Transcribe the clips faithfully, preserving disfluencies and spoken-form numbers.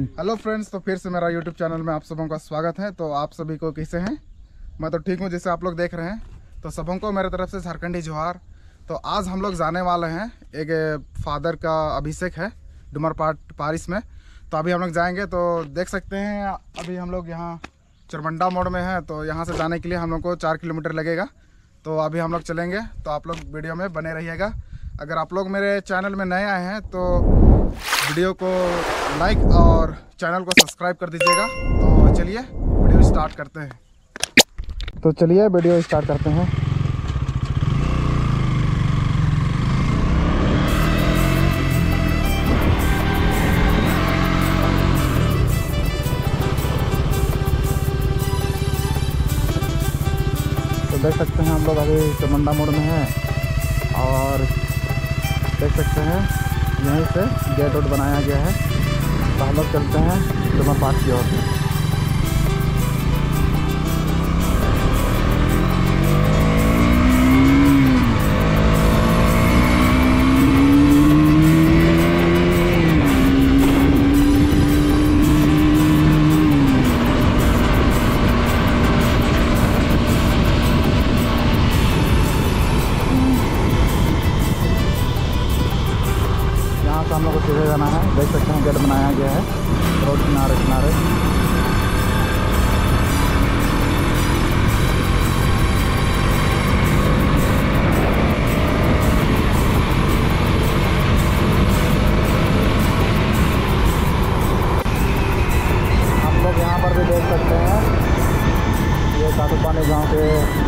Hello friends, तो फिर से मेरा यूट्यूब चैनल में आप सबों का स्वागत है। तो आप सभी को कैसे हैं? मैं तो ठीक हूं, जैसे आप लोग देख रहे हैं। तो सबों को मेरे तरफ से झारखंडी जोहार। तो आज हम लोग जाने वाले हैं, एक फादर का अभिषेक है डुमरपाट पारिस में। तो अभी हम लोग जाएंगे। तो देख सकते हैं अभी हम लोग यहाँ चरमंडा मोड़ में हैं। तो यहाँ से जाने के लिए हम लोग को चार किलोमीटर लगेगा। तो अभी हम लोग चलेंगे, तो आप लोग वीडियो में बने रहिएगा। अगर आप लोग मेरे चैनल में नए आए हैं तो वीडियो को लाइक और चैनल को सब्सक्राइब कर दीजिएगा। तो चलिए वीडियो स्टार्ट करते हैं। तो चलिए वीडियो स्टार्ट करते हैं। तो देख सकते हैं हम लोग अभी चरमंडा मोड़ में हैं और देख सकते हैं यहीं से गेट वेट बनाया गया है। तो हम लोग चलते हैं डुमरपाट की ओर। हम लोग को सीधे जाना है। देख सकते हैं गेट बनाया गया है रोड किनारे किनारे। हम लोग यहाँ पर भी देख सकते हैं ये काटूपानी गांव के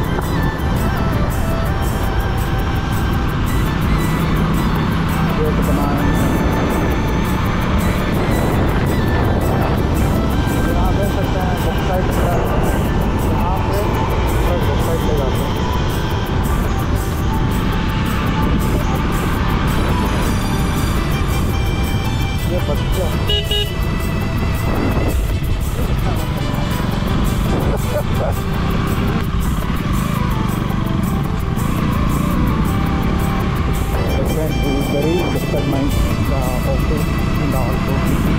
गेट बनाए हैं। ये बच्चा very difficult mind uh, also and also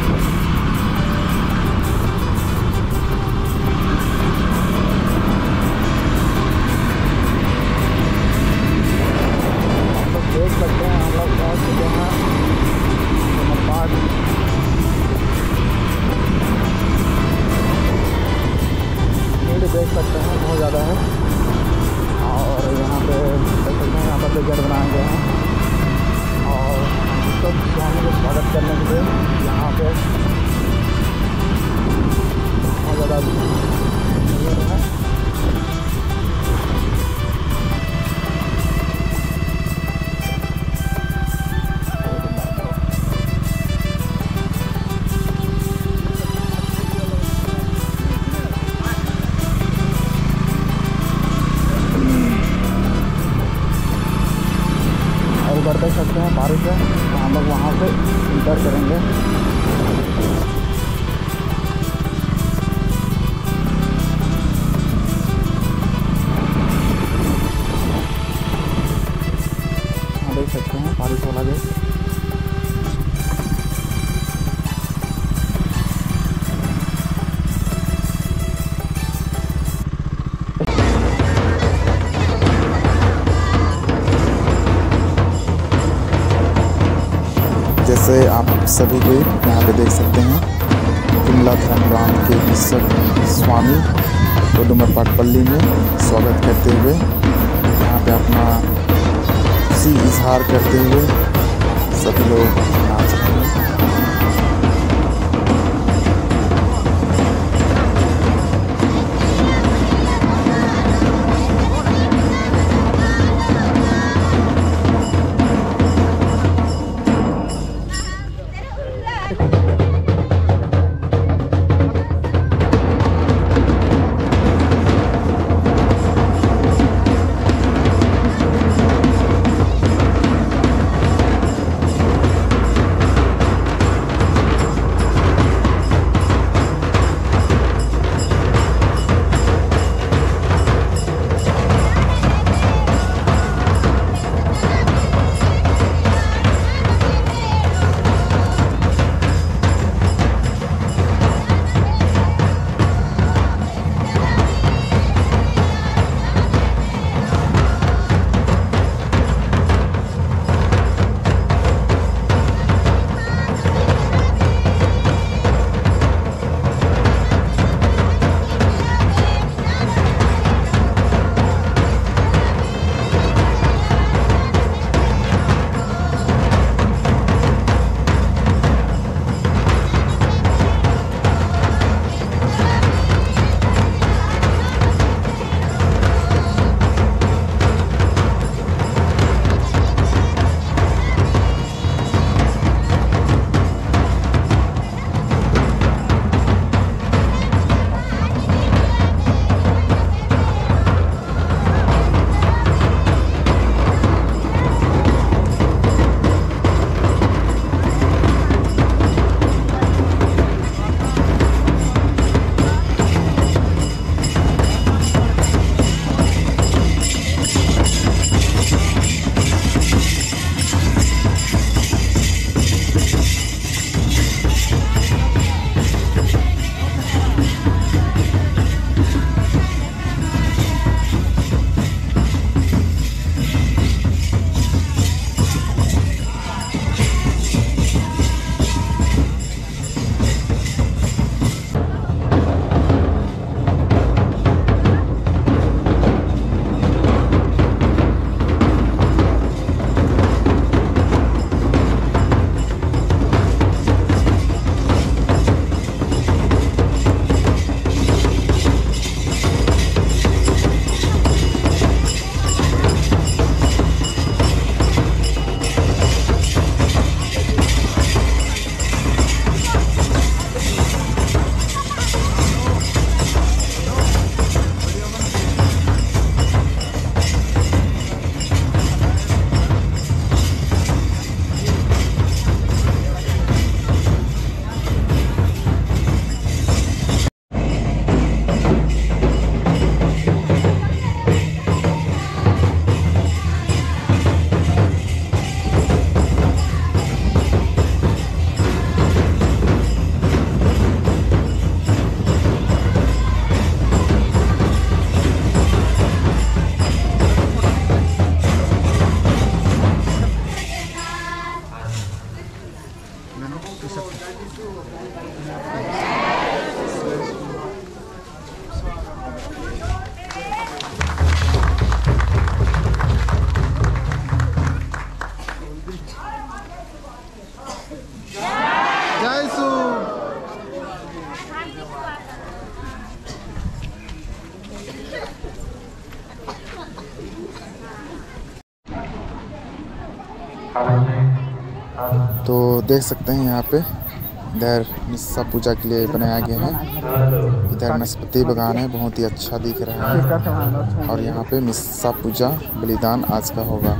हम लोग देख सकते हैं हम लोग पहुँच चुके हैं डुमरपाट। भीड़ देख सकते हैं बहुत ज़्यादा है और यहाँ पे देख सकते हैं यहाँ पर भी गेट बनाए गए हैं और सब स्वामी को स्वागत करने के लिए यहाँ पे बहुत ज़्यादा भीड़ है। उधर देख सकते हैं बारिश है, तो हम लोग वहाँ से इंटर करेंगे। हाँ देख सकते हैं बारिश वाला गेट। जैसे आप सभी को यहाँ पे देख सकते हैं विमला धर्मराम के विश्व स्वामी को डुमरपाट पल्ली में स्वागत करते हुए यहाँ पे अपना खुशी इजहार करते हुए सभी लोग नाच रहे हैं। तो देख सकते हैं यहाँ पे इधर मिस्सा पूजा के लिए बनाया गया है। इधर नाशपाती बागान है, बहुत ही अच्छा दिख रहा है। और यहाँ पे मिस्सा पूजा बलिदान आज का होगा।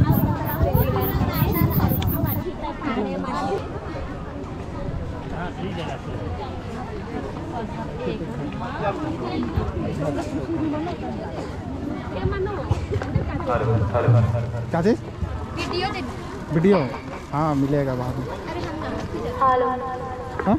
क्या चीज? वीडियो वीडियो हाँ मिलेगा बाद में। हाँ?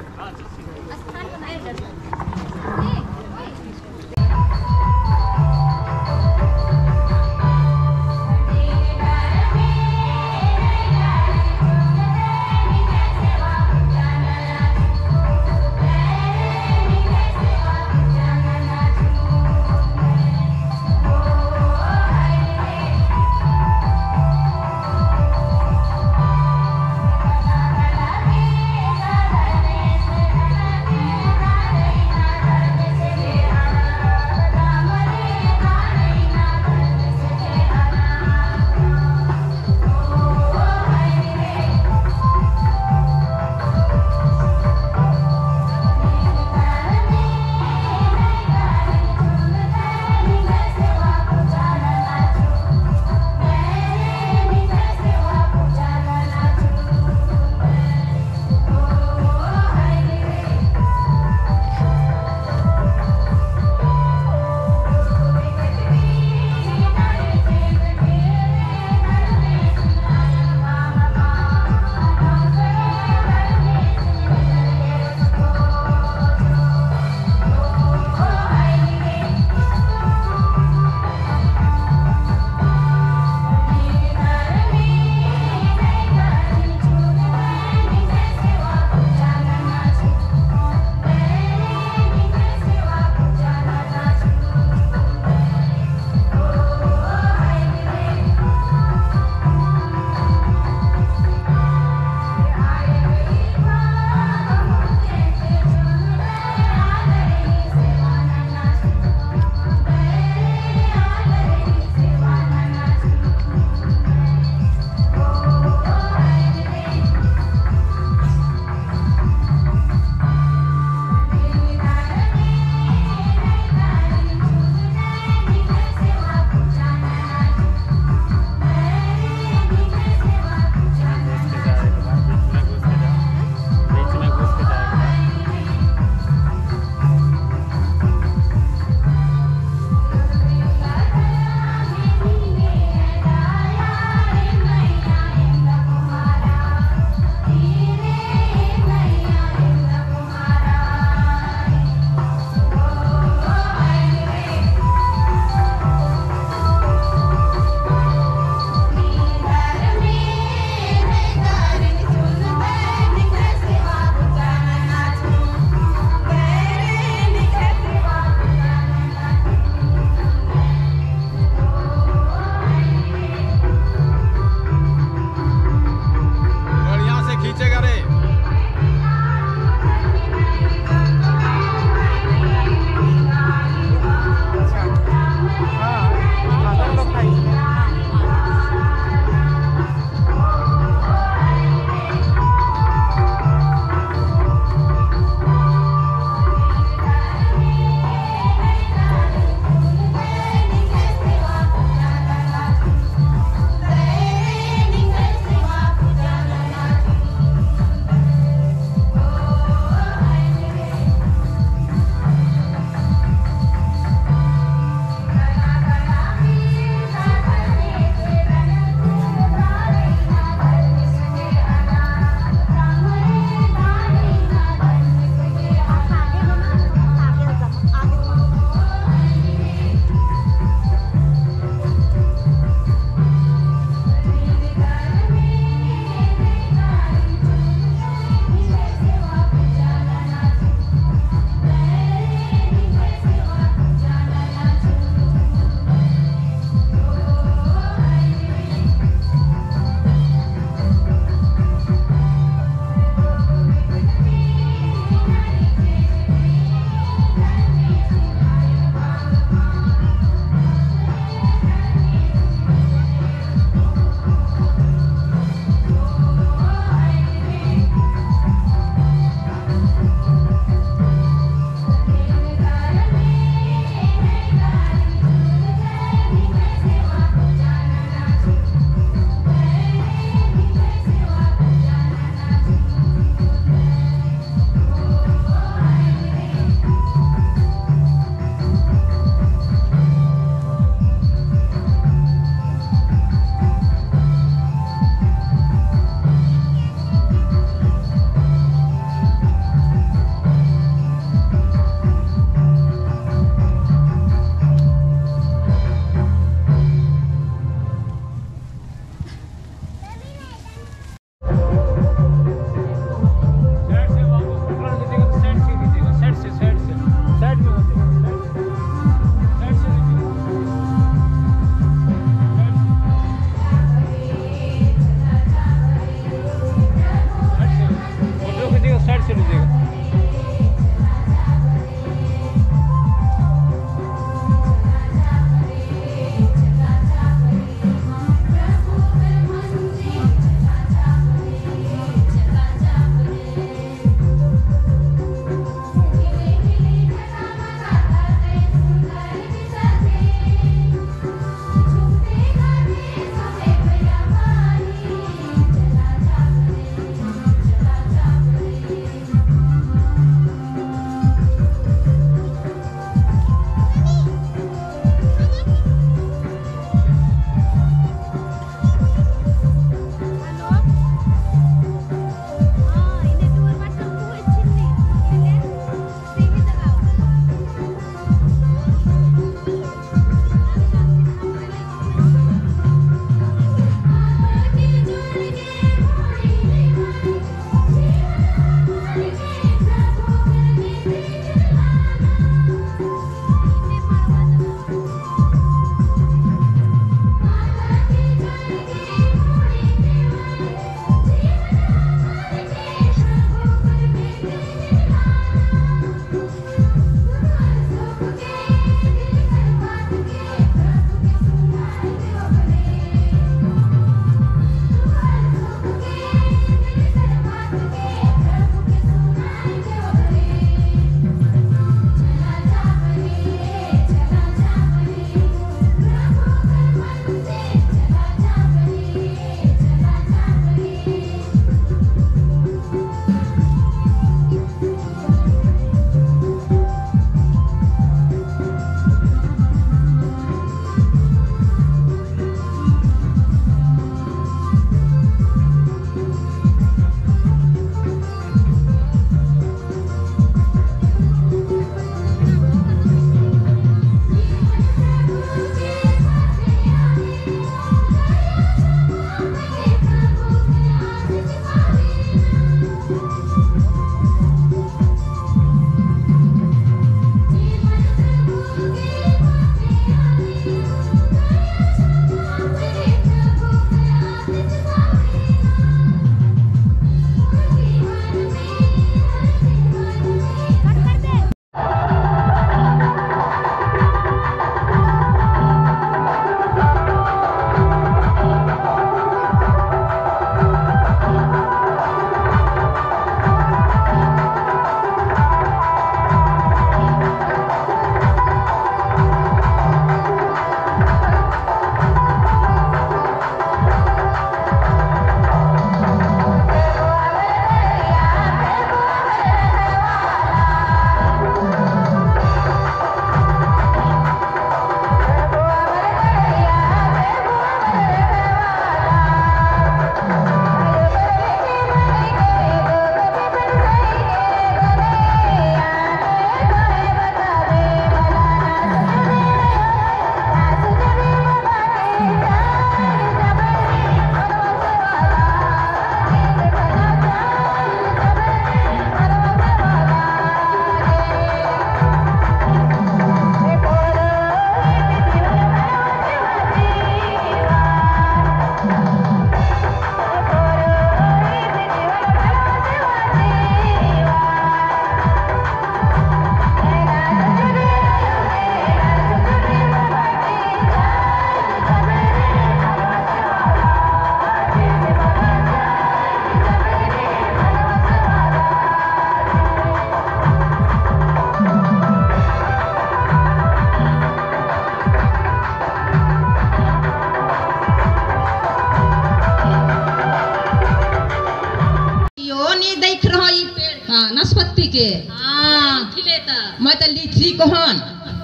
उठी के हाँ खिले त मैं तो लीची कहन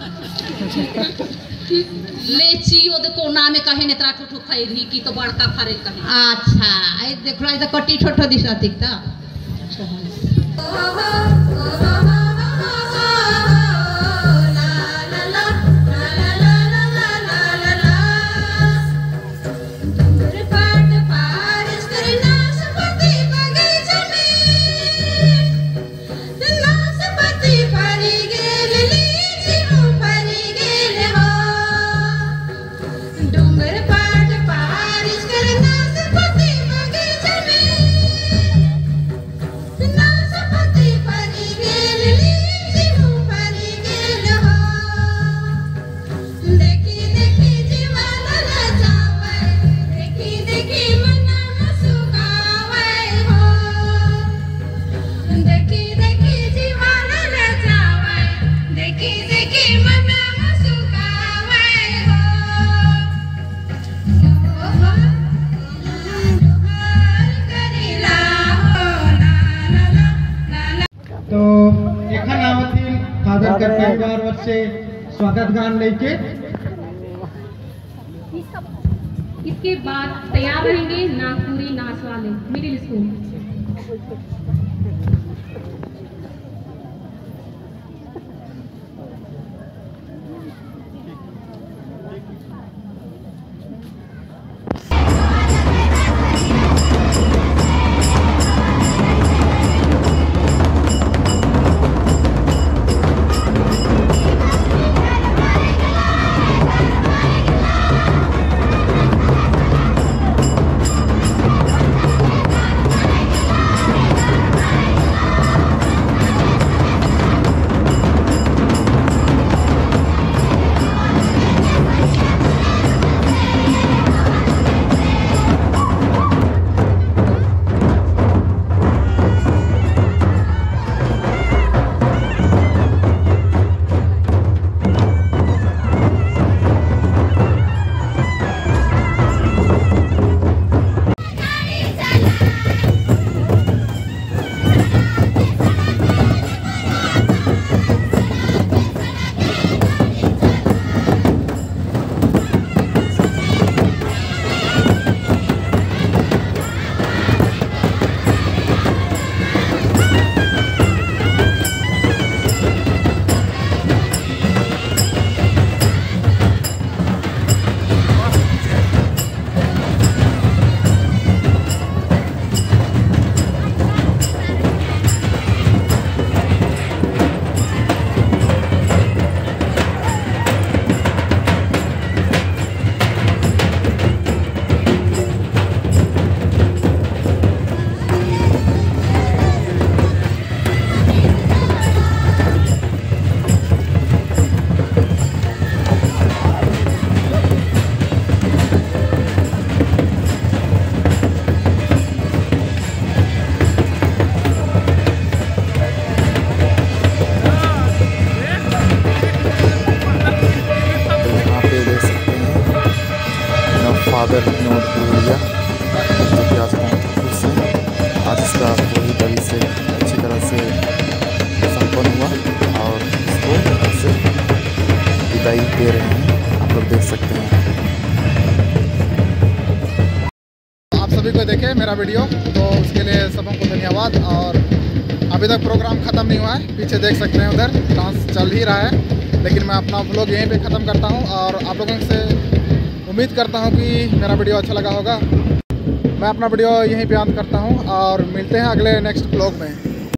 लेची ओ दे कोना में कहे ने तरा ठुठु खाई रही की तो बड़का फरे कहे अच्छा आई देख रहा है तो कट्टी ठोठो दिशा दिखता तो एखन आवथिन फादर के परिवार वर्षे स्वागत गान लेके इसके बाद तैयार रहेंगे नागपुरी नाच वाले मिडिल स्कूल। फादर नोट लिया जो कि आज बहुत खुश है। आज इसका पूरी तरह से अच्छी तरह से संपन्न हुआ और इसको से विदाई दे रहे हैं, आप लोग देख सकते हैं। आप सभी को देखे मेरा वीडियो, तो उसके लिए सबों को धन्यवाद। और अभी तक प्रोग्राम ख़त्म नहीं हुआ है, पीछे देख सकते हैं उधर डांस चल ही रहा है, लेकिन मैं अपना व्लॉग यहीं पे ख़त्म करता हूँ और आप लोगों से उम्मीद करता हूँ कि मेरा वीडियो अच्छा लगा होगा। मैं अपना वीडियो यहीं पे अंत करता हूँ और मिलते हैं अगले नेक्स्ट व्लॉग में।